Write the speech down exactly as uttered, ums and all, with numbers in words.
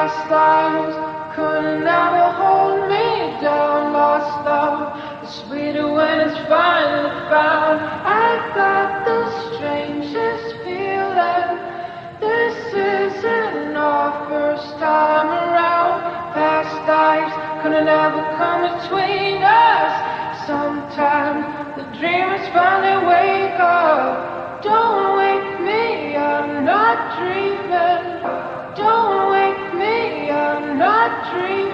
Past lives couldn't ever hold me down. Lost love is sweeter when it's finally found. I got the strangest feeling. This isn't our first time around. Past lives couldn't ever come between us. Sometimes the dreamers finally wake up. Don't wake me, I'm not dreaming. Don't wake me, I'm not dreaming.